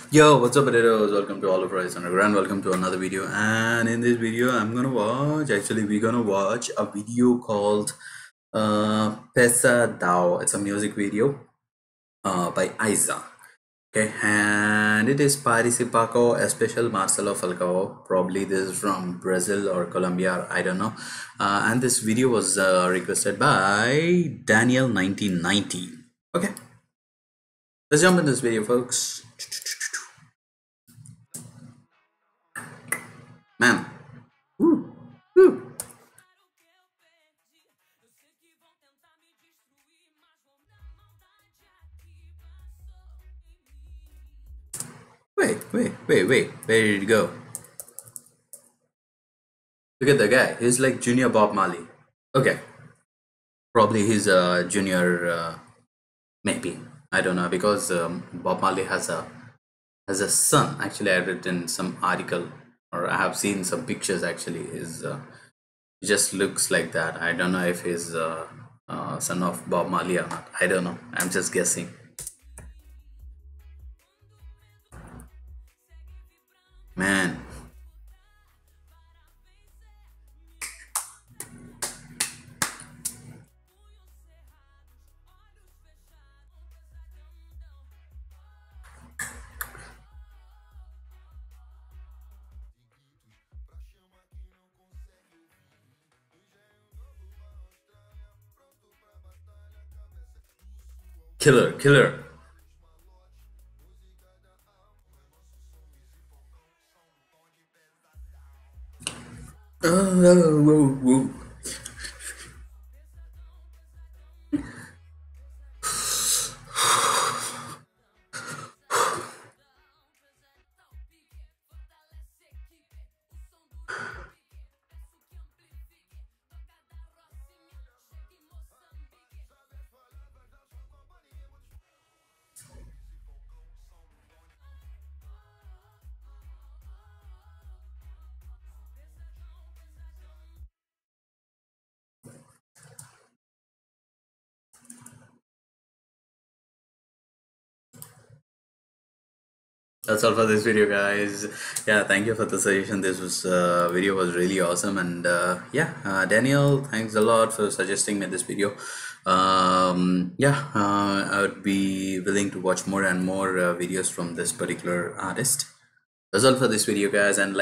Yo, what's up, potatoes? Welcome to all of Rise Underground. Welcome to another video. And in this video, we're gonna watch a video called Pesa Dao. It's a music video by Aiza. Okay, and it is Participaco, a special Marcelo Falcao. Probably this is from Brazil or Colombia, I don't know. And this video was requested by Daniel 1990. Okay, let's jump in this video, folks. Man. Woo. Woo. Wait. Where did it go? Look at the guy. He's like Junior Bob Marley. Okay. Probably he's a junior, maybe. I don't know because Bob Marley has a son. Actually, I read in some article or I have seen some pictures. Actually, is he just looks like that. I don't know if he's son of Bob Marley or not. I don't know. I'm just guessing. Man. Killer. Whoa. That's all for this video, guys. Yeah, thank you for the suggestion. This was video was really awesome, and Daniel, thanks a lot for suggesting me this video. I would be willing to watch more and more videos from this particular artist. That's all for this video, guys, and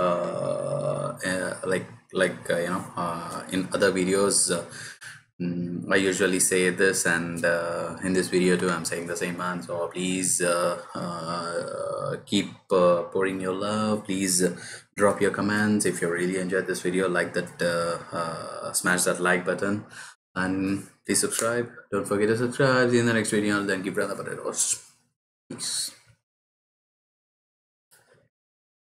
in other videos. I usually say this, and in this video too, I'm saying the same man. So please keep pouring your love. Please drop your comments if you really enjoyed this video. Like that, smash that like button, and please subscribe. Don't forget to subscribe. See you in the next video. And then keep brother potatoes. Peace.